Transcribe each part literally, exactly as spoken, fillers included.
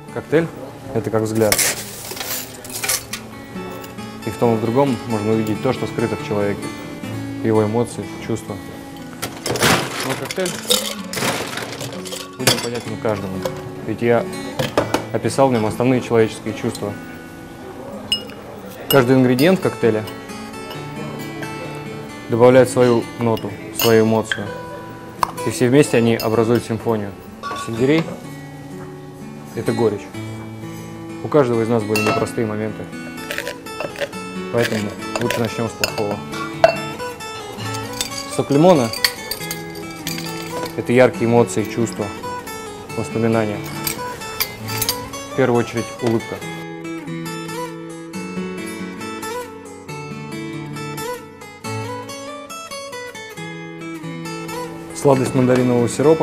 Коктейль – это как взгляд. И в том и в другом можно увидеть то, что скрыто в человеке. Его эмоции, чувства. Но коктейль будет понятен каждому. Ведь я описал в нем основные человеческие чувства. Каждый ингредиент коктейля добавляет свою ноту, свою эмоцию. И все вместе они образуют симфонию. Сельдерей – это горечь. У каждого из нас были непростые моменты. Поэтому лучше начнем с плохого. Сок лимона – это яркие эмоции, чувства, воспоминания. В первую очередь улыбка. Сладость мандаринового сиропа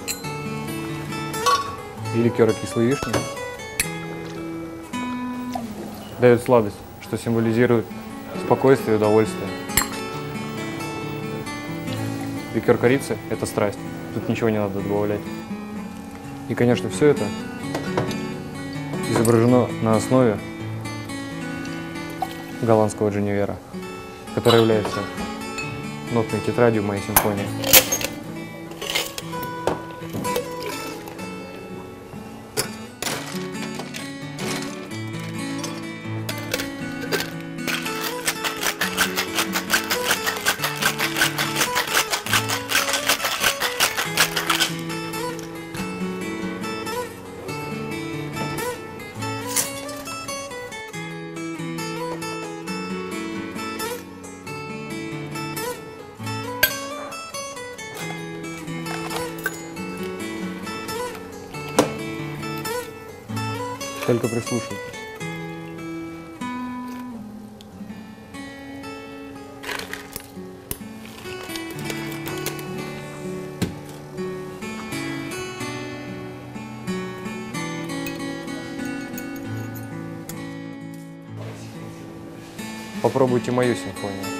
и ликера кислой вишни дает сладость, что символизирует спокойствие и удовольствие. Ликер корицы – это страсть, тут ничего не надо добавлять. И, конечно, все это изображено на основе голландского дженевера, который является нотной тетрадью моей симфонии. Только прислушайтесь. Попробуйте мою симфонию.